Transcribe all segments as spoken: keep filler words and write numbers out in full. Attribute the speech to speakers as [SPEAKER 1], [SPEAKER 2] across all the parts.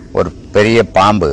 [SPEAKER 1] ஒரு பெரிய பாம்பு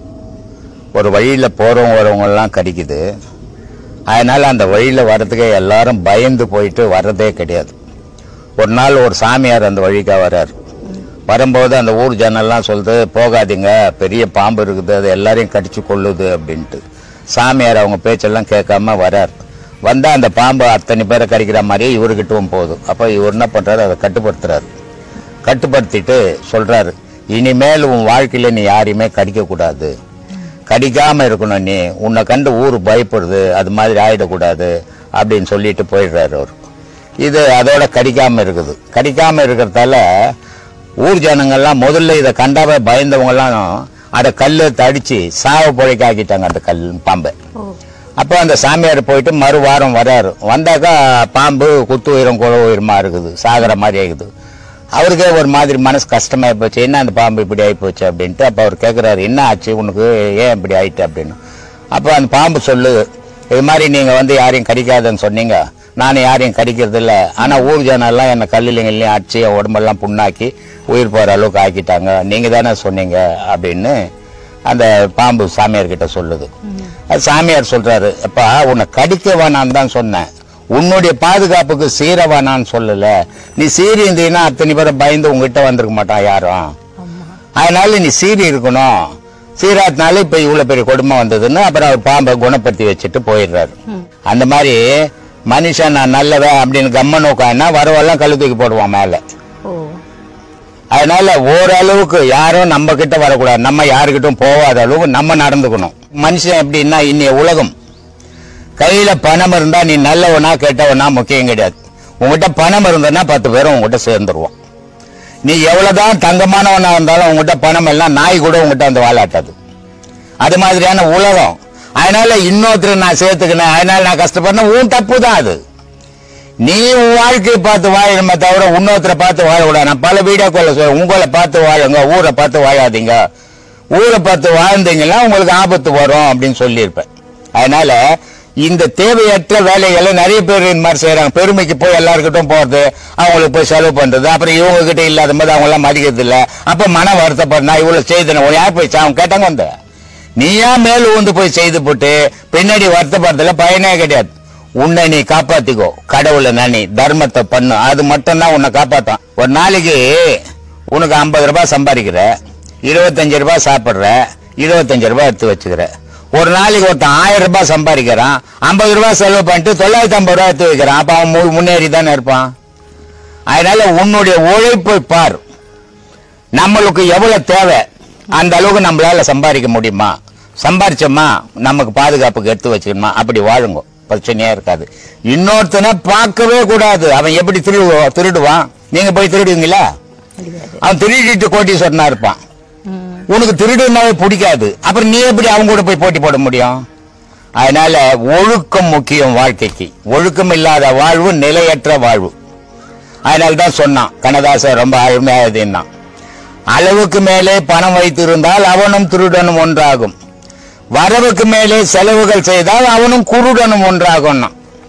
[SPEAKER 1] ஒரு வழியில் போகிறவங்க வரவங்கெல்லாம் கடிக்குது. அதனால் அந்த வழியில் வர்றதுக்கு எல்லாரும் பயந்து போயிட்டு வர்றதே கிடையாது. ஒரு நாள் ஒரு சாமியார் அந்த வழிக்காக வர்றார். வரும்போது அந்த ஊர் ஜனெல்லாம் சொல்லுது, போகாதீங்க, பெரிய பாம்பு இருக்குது, அது எல்லாரையும் கடிச்சு கொள்ளுது அப்படின்ட்டு. சாமியார் அவங்க பேச்செல்லாம் கேட்காம வர்றார். வந்தால் அந்த பாம்பு அத்தனை பேரை கடிக்கிற மாதிரியே இவர்கிட்டவும் போகுது. அப்போ இவர் என்ன பண்ணுறாரு, அதை கட்டுப்படுத்துறாரு. கட்டுப்படுத்திட்டு சொல்கிறாரு, இனிமேல் உன் வாழ்க்கையில் நீ யாரையுமே கடிக்கக்கூடாது, கடிக்காமல் இருக்கணும், நீ உன்னை கண்டு ஊர் பயப்படுது, அது மாதிரி ஆகிடக்கூடாது அப்படின்னு சொல்லிட்டு போயிடுறாரு அவர். இது அதோட கடிக்காமல் இருக்குது. கடிக்காமல் இருக்கிறதால ஊர் ஜனங்கள்லாம் முதல்ல இதை கண்டாவே பயந்தவங்கெல்லாம் அதை கல் தடிச்சு சாவ பொழைக்க ஆக்கிட்டாங்க அந்த கல் பாம்பை. அப்போ அந்த சாமியார் போயிட்டு மறு வாரம் வர்றாரு. வந்தாக்கா பாம்பு குத்து உயிரம் குழ உயிரமா இருக்குது, சாகிற மாதிரி ஆகுது. அவருக்கே ஒரு மாதிரி மனசு கஷ்டமாகி போச்சு, என்ன அந்த பாம்பு இப்படி ஆகி போச்சு அப்படின்ட்டு. அப்போ அவர் கேட்குறாரு, என்ன ஆச்சு உனக்கு, ஏன் இப்படி ஆயிட்டு அப்படின்னு. அப்போ அந்த பாம்பு சொல்லு, இது மாதிரி நீங்கள் வந்து யாரையும் கடிக்காதுன்னு சொன்னீங்க, நான் யாரையும் கடிக்கிறது இல்லை, ஆனால் ஊர் ஜனெல்லாம் என்னை கல்லுலைங்கள்லையும் அடிச்சு என் உடம்பெல்லாம் புண்ணாக்கி உயிர் போகிற அளவுக்கு ஆக்கிட்டாங்க, நீங்கள் தானே சொன்னீங்க அப்படின்னு அந்த பாம்பு சாமியார்கிட்ட சொல்லுது. அது சாமியார் சொல்கிறாரு, அப்பா உன்னை கடிக்க வேணான்னு தான் சொன்னேன், உன்னுடைய பாதுகாப்புக்கு சீர வேணான்னு சொல்லலை. நீ சீரி இருந்தீங்கன்னா அத்தனை பேரை பயந்து உங்ககிட்ட வந்திருக்க மாட்டான் யாரும். அதனால நீ சீரி இருக்கணும், சீராத்தினால இப்போ இவ்வளோ பெரிய கொடுமை வந்ததுன்னு அப்புறம் அவர் பாம்பை குணப்படுத்தி வச்சுட்டு போயிடுறாரு. அந்த மாதிரி மனுஷன் நான் நல்லவன் அப்படின்னு கம்ம நோக்கான்னா வரவெல்லாம் கழு தூக்கி போடுவான் மேலே. அதனால ஓரளவுக்கு யாரும் நம்ம கிட்ட வரக்கூடாது, நம்ம யாருக்கிட்டும் போகாத அளவுக்கு நம்ம நடந்துக்கணும். மனுஷன் எப்படின்னா இன்னைய உலகம் கையில பணம் இருந்தா நீ நல்லவனா கெட்டவனா முக்கியம் கிடையாது. உங்ககிட்ட பணம் இருந்ததுன்னா பத்து பேரும் உங்ககிட்ட சேர்ந்துருவோம். நீ எவ்வளவுதான் தங்கமானவனா இருந்தாலும் உங்ககிட்ட பணம் எல்லாம் நாய் கூட உங்ககிட்ட வந்து வாழாட்டாது. அது மாதிரியான உலகம். அதனால இன்னொருத்தர் நான் சேர்த்துக்கினேன், அதனால நான் கஷ்டப்படுறேன், உன் தப்பு தான் அது. நீ உன் வாழ்க்கையை பார்த்து வாழணுமே தவிர இன்னொருத்தரை பார்த்து வாழக்கூடாது. நான் பல வீடியோக்களை சொல்றேன், உங்களை பார்த்து வாழுங்க, ஊரை பார்த்து வாழாதீங்க. ஊரை பார்த்து வாழ்ந்தீங்கன்னா உங்களுக்கு ஆபத்து வரும் அப்படின்னு சொல்லியிருப்பேன். அதனால இந்த தேவையற்ற வேலைகளை நிறைய பேர் இந்த மாதிரி செய்யறாங்க. பெருமைக்கு போய் எல்லாருக்கிட்டும் போறது, அவங்களுக்கு போய் செலவு பண்றது, அப்புறம் இவங்க கிட்ட இல்லாத போது அவங்க எல்லாம் மதிக்கிறது இல்லை. அப்ப மன வருத்தப்பட நான் இவ்வளவு செய்தேன், யார் போய் அவங்க கேட்டாங்க வந்த நீயா மேல் ஊந்து போய் செய்து போட்டு பின்னாடி வருத்தப்படுறதுல பயனே கிடையாது. உன்னை நீ காப்பாத்திக்கோ, கடவுளை நனி, தர்மத்தை பண்ணு, அது மட்டும்தான் உன்னை காப்பாற்றும். ஒரு நாளைக்கு உனக்கு ஐம்பது ரூபாய் சம்பாதிக்கிற, இருபத்தஞ்சு ரூபாய் சாப்பிட்ற, இருபத்தஞ்சு ரூபாய் எடுத்து வச்சுக்கிற. ஒரு நாளைக்கு ஒருத்தன் ஆயிரம் ரூபாய் சம்பாதிக்கிறான், ஐம்பது ரூபாய் செலவு பண்ணிட்டு தொள்ளாயிரத்தி ஐம்பது ரூபாய் எடுத்து வைக்கிறான். அப்ப அவன் முன்னேறி தானே இருப்பான். அதனால உன்னுடைய உழைப்பை பார், நம்மளுக்கு எவ்வளவு தேவை அந்த அளவுக்கு நம்மளால சம்பாதிக்க முடியுமா, சம்பாரிச்சோமா நமக்கு பாதுகாப்புக்கு எடுத்து வச்சுக்கணுமா, அப்படி வாழுங்க, பிரச்சனையா இருக்காது. இன்னொருத்தனை பார்க்கவே கூடாது. அவன் எப்படி திருடு திருடுவான், நீங்க போய் திருடுவீங்களா? அவன் திருடிட்டு கோட்டீஸ்வரனா இருப்பான். உனக்கு திருடுனாவே பிடிக்காது, அப்புறம் நீ எப்படி அவங்க கூட போய் போட்டி போட முடியும்? அதனால ஒழுக்கம் முக்கியம் வாழ்க்கைக்கு. ஒழுக்கம் இல்லாத வாழ்வு நிலையற்ற வாழ்வு. அதனால்தான் சொன்னான் கண்ணதாசன், ரொம்ப அருமையானதுன்னா, அளவுக்கு மேலே பணம் வைத்திருந்தால் அவனும் திருடனும் ஒன்றாகும், வரவுக்கு மேலே செலவுகள் செய்தால் அவனும் குருடனும் ஒன்றாகும்.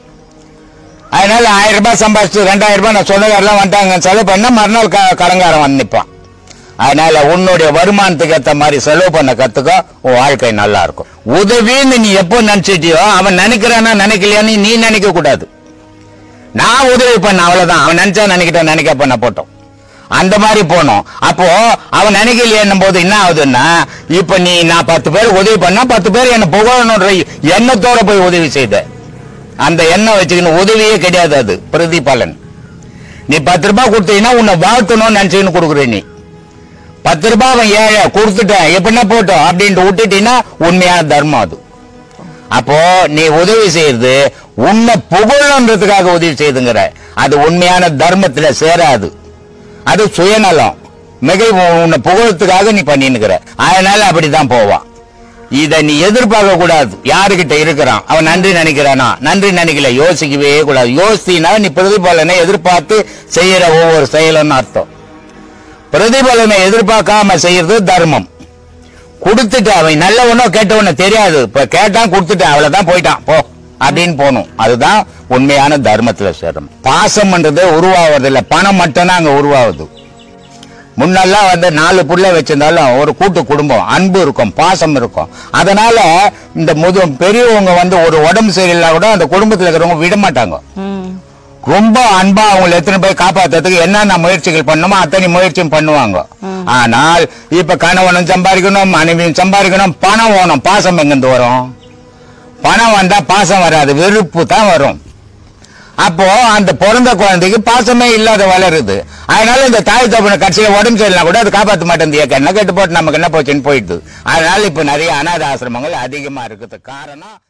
[SPEAKER 1] அதனால ஆயிரம் ரூபாய் சம்பாதிச்சு ரெண்டாயிரம் ரூபாய் நான் சொந்தக்காரெல்லாம் வந்துட்டாங்க செலவு பண்ண மறுநாள் கடங்காரம் வந்து நிற்பான். அதனால உன்னுடைய வருமானத்துக்கு ஏற்ற மாதிரி செலவு பண்ண கத்துக்கோ, உன் வாழ்க்கை நல்லா இருக்கும். உதவின்னு நீ எப்போ நினைச்சிட்டியோ அவன் நினைக்கிறானா நினைக்கலையான்னு நீ நினைக்க கூடாது. நான் உதவி பண்ண அவ்வளவுதான், அவன் நினைச்சா நினைக்கிட்ட நினைக்க பண்ண போட்டோம், அந்த மாதிரி போனோம். அப்போ அவன் நினைக்கலையேன்னும் போது என்ன ஆகுதுன்னா, இப்ப நீ நான் பத்து பேர் உதவி பண்ணா பத்து பேர் என்ன புகழணுன்ற எண்ணத்தோட போய் உதவி செய்த, அந்த எண்ணம் வச்சுக்கணும். உதவியே கிடையாது, அது பிரதிபலன். நீ பத்து ரூபாய் கொடுத்தீங்கன்னா உன்னை வாழ்த்தணும்னு நினைச்சுன்னு கொடுக்குற. நீ பத்து ரூபாய் அவன் ஏழை கொடுத்துட்டேன் எப்படின்னா போட்டோம் அப்படின்ட்டு விட்டுட்டீங்கன்னா உண்மையான தர்மம் அது. அப்போ நீ உதவி செய்யறது உன்னை புகழன்றதுக்காக உதவி செய்துங்கிற, அது உண்மையான தர்மத்துல சேராது, அது சுயநலம். மிக உன்னை புகழத்துக்காக நீ பண்ணினுக்கிற. அதனால அப்படிதான் போவான். இதை நீ எதிர்பார்க்க கூடாது. யாருகிட்ட இருக்கிறான் அவன் நன்றி நினைக்கிறானா, நன்றி நினைக்கல, யோசிக்கவே கூடாது. யோசித்தீங்கன்னா நீ பிரதிபலனை எதிர்பார்த்து செய்யற ஒவ்வொரு செயலும் அர்த்தம். பிரதிபலனை எதிர்பார்க்காம செய்யறது தர்மம். கொடுத்துட்டு அவன் நல்லவனோ கேட்டவனோ தெரியாது, இப்ப கேட்டான் கொடுத்துட்டான் அவ்வளவுதான் போயிட்டான் போ அப்படின்னு போகணும். அதுதான் உண்மையான தர்மத்துல சேரும். பாசம்ன்றது உருவாவதில்லை, பணம் மட்டும்தான் அங்க உருவாகுது. முன்னெல்லாம் வந்து நாலு புள்ள வச்சிருந்தாலும் ஒரு கூட்டு குடும்பம், அன்பு இருக்கும், பாசம் இருக்கும். அதனால இந்த முது பெரியவங்க வந்து ஒரு உடம்பு சரியில்லை கூட அந்த குடும்பத்தில் இருக்கிறவங்க விட மாட்டாங்க. ரொம்ப அன்பா அவங்களை எத்தனை போய் காப்பாத்துறதுக்கு என்னென்ன முயற்சிகள் பண்ணுமோ அத்தனை முயற்சியும் பண்ணுவாங்க. ஆனால் இப்ப கணவனும் சம்பாதிக்கணும், மனைவியும் சம்பாதிக்கணும், பணம் வேணும். பாசம் எங்கிருந்து வரும்? பணம் வந்தா பாசம் வராது, வெறுப்பு தான் வரும். அப்போ அந்த பிறந்த குழந்தைக்கு பாசமே இல்லாத வளருது. அதனால இந்த தாய் தகப்பனை கட்சியில உடம்பு சரியில்லாம் கூட அது காப்பாற்ற மாட்டேன். என்ன கேட்டு போட்டு நமக்கு என்ன போச்சுன்னு போயிடுது. அதனால இப்ப நிறைய அநாத ஆசிரமங்கள் அதிகமா இருக்குது. காரணம்